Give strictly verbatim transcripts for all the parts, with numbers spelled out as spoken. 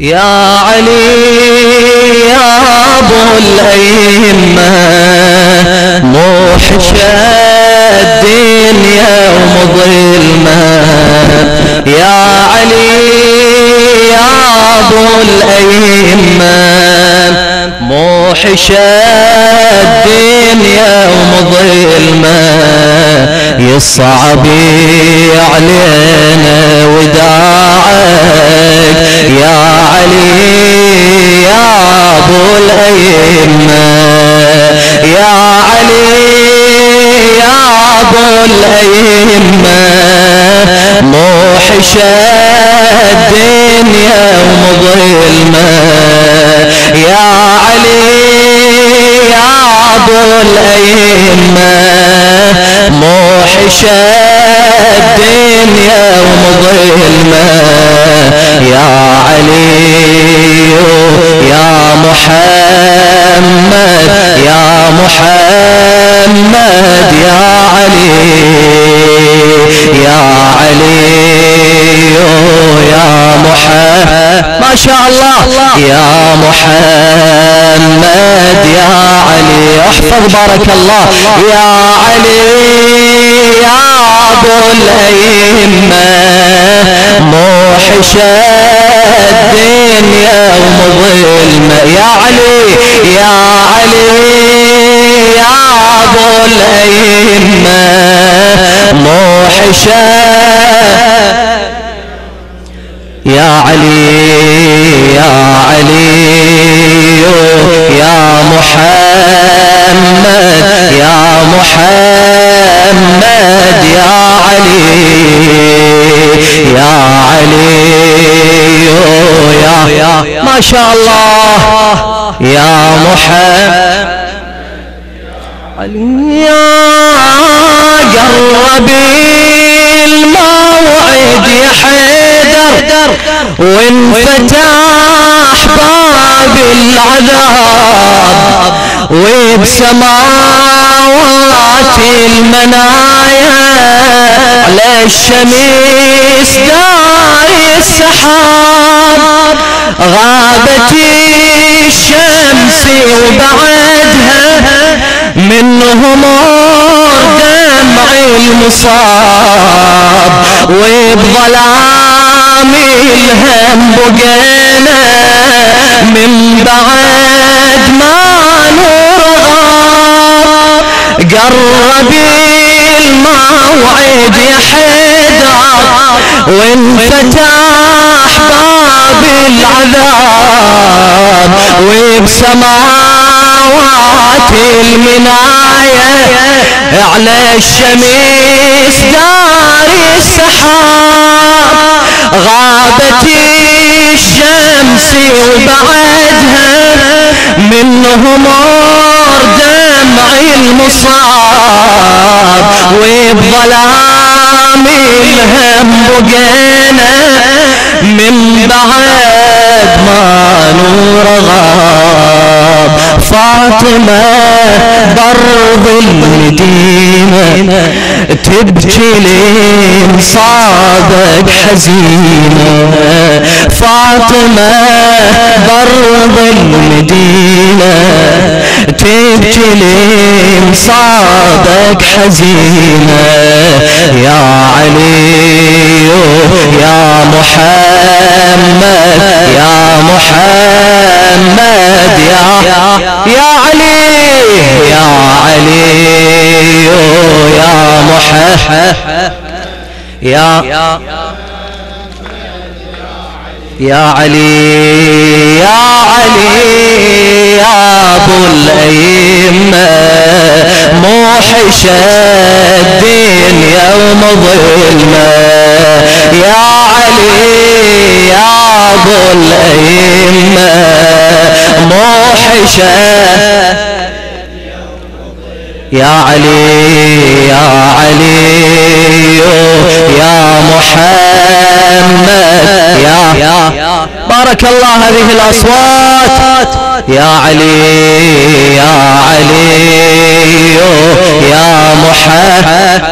يا علي يا ابو الائمه موحش الدنيا ومظلمه يا علي يا ابو الائمه موحش الدنيا ومظلمه يصعب علينا وداعك يا علي يا ابو الائمه يا علي يا ابو الائمه موحش الدنيا ومظلمه يا علي يا ابو الائمه موحش الدنيا ومظلمه يا علي يا محمد يا محمد يا علي يا علي يا محمد ما شاء الله يا محمد يا علي احفظ بارك الله يا علي يا ابو الائمه موحش الدنيا ومظلمه يا علي يا علي يا ابو الائمه موحش يا علي يا علي يا محمد يا محمد يا علي يا علي يا ما شاء الله يا محمد يا قرب الموعد يا حيدر وانفتح باب العذاب وبسماوات المنايا على الشمس داري السحاب غابت الشمس وبعدها من همور دمع المصاب وبظلام الهم بقينا من بعد ما نور غاب قرب الموعد يا حيدر وانفتح باب العذاب وبسماوات المنايا على الشمس داري السحاب غابت الشمس وبعدها من همور دمع المصاب وبظلام الهم بقينا من بعد ما نور غاب فاطمة برض المدينة تبكي لين صادق حزينة فاطمة برض المدينة تبكي لين صادق حزينة يا علي يا محمد يا محمد يا يا علي يا علي يا محمد يا يا علي يا علي يا ابو الائمه موحش الدنيا ومظلمه يا علي يا ابو الائمه موحش يا علي يا علي يا محمد يا بارك الله هذه الأصوات يا علي يا علي يا محمد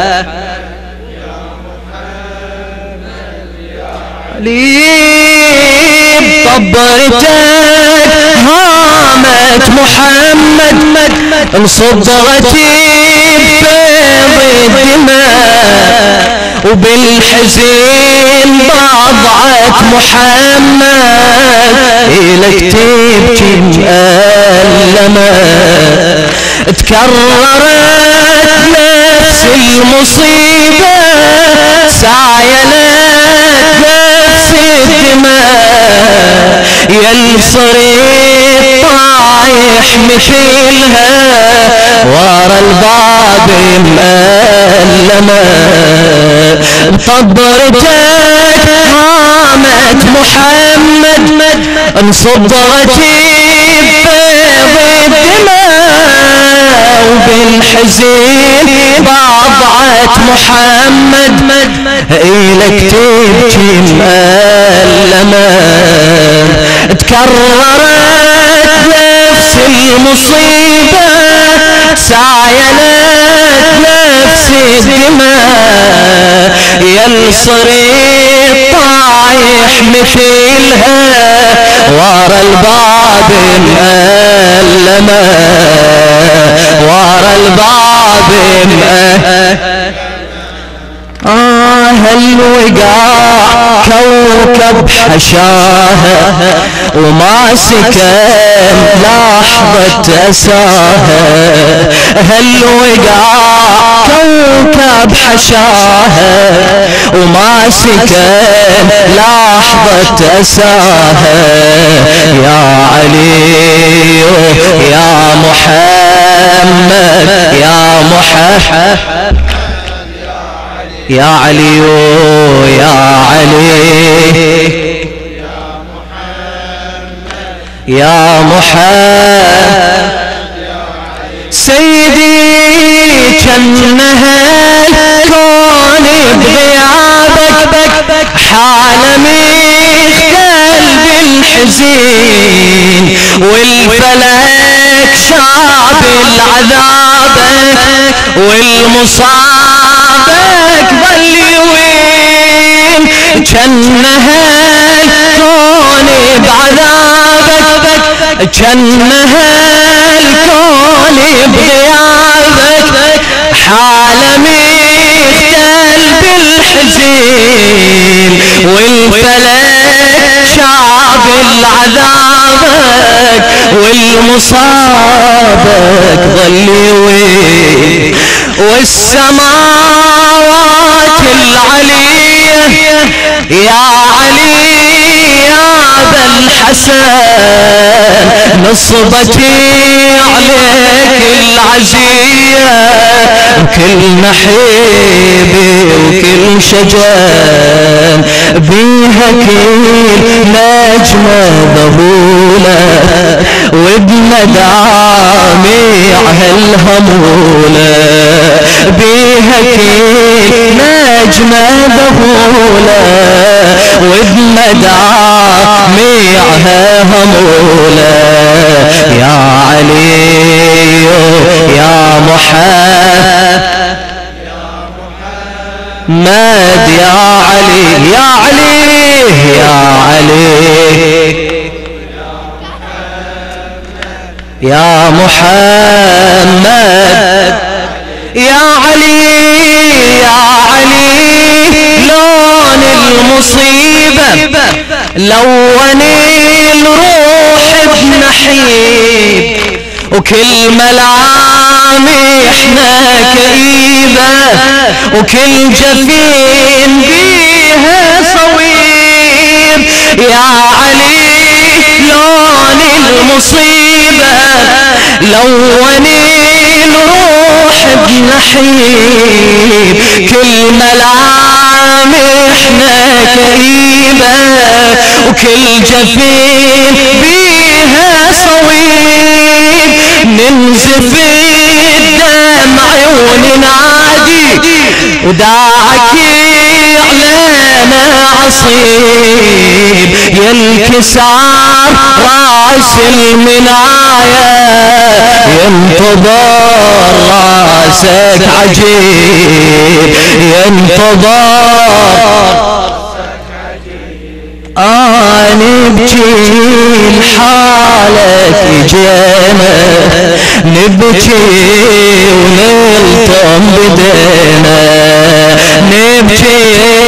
علي طبرتك هامت محمد انصبغتي بفيض الدماء وبالحزين بضعت محمد إلك تبكي مألمة تكررت نفس المصيبة سايلت نفس الدماء ينصري طايح مثلها ورا الباب مألمة طبرتك هامت محمد انصبغتي بفيض الدماء وبالحزين بضعت محمد إلك تبكي مألمة تكررت نفس المصيبة سايلت نفس الدماء ينصري طايح مثلها ورا الباب مألمة ورا الباب مألمة آه الوقاع كوكب حشاها وما سكن لحظة أساها هالوقاع كوكب حشاها وما سكن لحظة أساها يا علي يا محمد يا محمد يا علي يا علي يا محمد سيدي كنها الكون بغيابك حالمي قلبي الحزين والفلك شاب العذابك والمصابك ظل وين كنها الكون بعذابك كنها الكون بغيابك حالمي قلبي الحزين والفلك شاب العذابك والمصابك ظل وين والسماوات العلية يا علي يا ذا الحسن نصبتي عليك العزية وكل نحيبي وكل شجان بيها كل نجمة ذهولة وبمدامعها الهمولة بيها كل نجمة ذهولة وبمدامعها همولة يا علي يا محمد ماد يا علي يا علي يا علي يا محمد يا علي يا علي لون المصيبة لوني الروح بنحيب وكل ملامحنا كئيبة وكل جفين بيها صويب يا علي لون المصيبة لوني الروح بنحيب كل ملامحنا كئيبة وكل جفين بيها صويب ننزف الدمع وننادي وداعك علينا عصيب ينكسر راس المناية ينتظر راسك عجيب ينتظر نبكي لحالك جينا نبكي ونلطم بدينا نبكي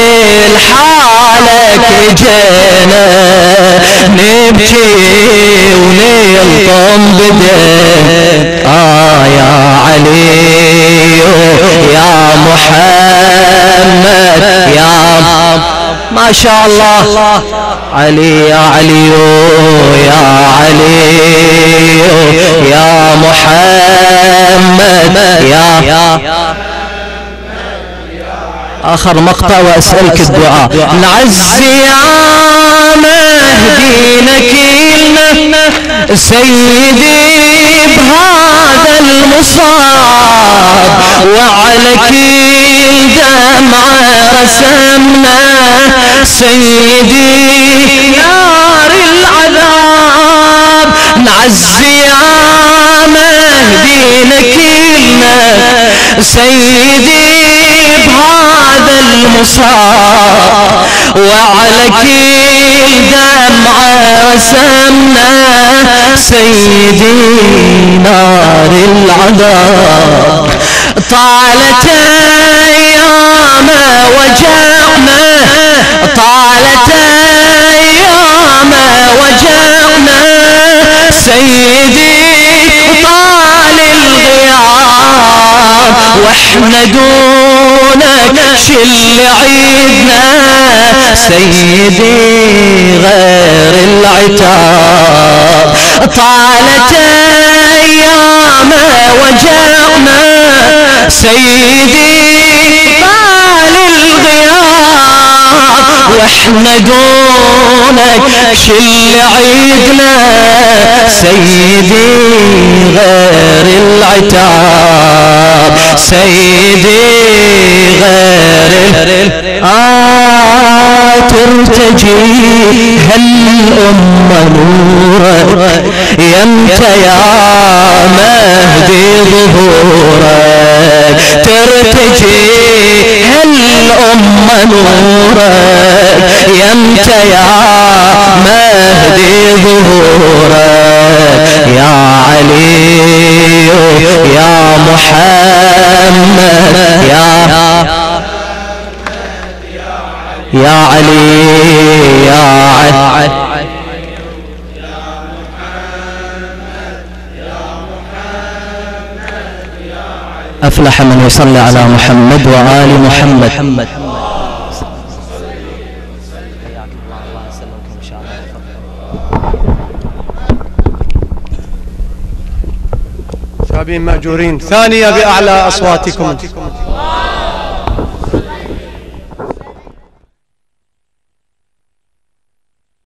لحالك جينا نبكي ونلطم بدينا آه يا علي يا محمد يا ما شاء الله علي يا علي يا علي يا محمد يا آخر مقطع وأسألك الدعاء نعزي يا مهدي نكيلنا سيدي بهذا المصاب وعلى كل دمعة رسمنا سيدي نار العذاب نعزي يا مهدي نكيلنا سيدي بهذا المصاب وعلى كل دمعة رسمنا سيدي نار العذاب طالت ايام وجعنا طالت ايام وجعنا سيدي طال الغياب واحنا دونك شل عيدنا سيدي غير العتاب طالت ايام وجعنا سيدي طال الغياب واحنا دونك شل عيدنا سيدي غير العتاب سيدي غير آه ترتجي هالأمة نورك يمتى يا مهدي ظهورك ترتجي هالأمة نورك يمتى يا مهدي ظهورك يا علي يا محمد يا يا علي يا علي أفلح من يصلي على محمد وآل محمد. شابين مأجورين ثانية بأعلى أصواتكم.